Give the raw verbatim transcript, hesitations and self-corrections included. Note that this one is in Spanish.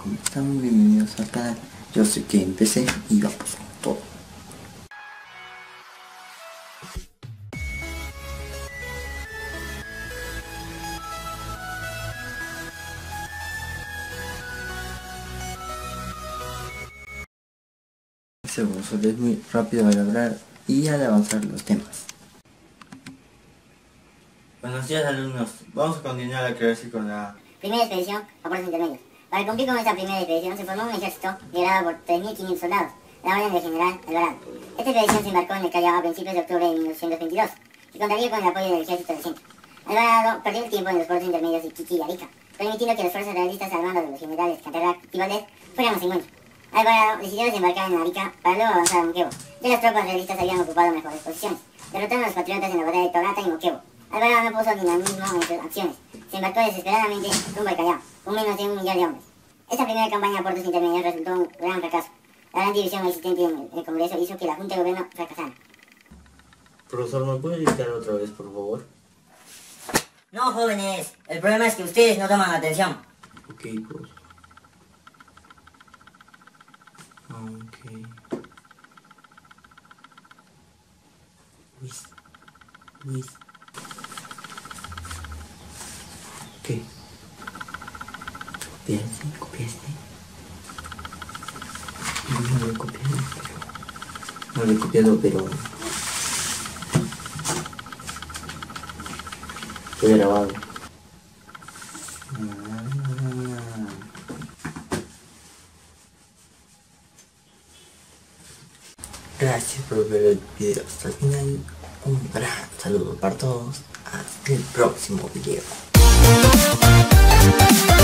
¿cómo están? Bienvenidos al canal. Yo soy que empecé y vamos con todo. Según suele es muy rápido al hablar y al avanzar los temas. Buenos días, alumnos. Vamos a continuar la clase con la Primera expedición a puertos intermedios. Para cumplir con esta primera expedición se formó un ejército liderado por tres mil quinientos soldados, de la orden del general Alvarado. Esta expedición se embarcó en el Callao a principios de octubre de mil novecientos veintidós y contaría con el apoyo del ejército del centro. Alvarado perdió el tiempo en los puertos intermedios de Iquique y Arica, permitiendo que las fuerzas realistas al mando de los generales Canterac y Valdés fueran a su encuentro. Alvarado decidió desembarcar en Arica para luego avanzar a Moquegua. Ya las tropas realistas habían ocupado mejores posiciones, derrotando a los patriotas en la batalla de Torata y Moquegua. Alvarado no puso dinamismo en sus acciones. Se embarcó desesperadamente rumbo al Callao, con menos de un millar de hombres. Esta primera campaña a puertos intermedios resultó un gran fracaso. La gran división existente en el Congreso hizo que la Junta de Gobierno fracasara. Profesor, ¿me puede dictar otra vez, por favor? No, jóvenes, el problema es que ustedes no toman atención. Ok, pues. Ok. Luis. Luis. Ok. Copiaste, copiaste. No, no lo he copiado, pero... No lo he copiado, pero... Fue grabado. Gracias por ver el video hasta el final. Un gran saludo para todos. Hasta el próximo video.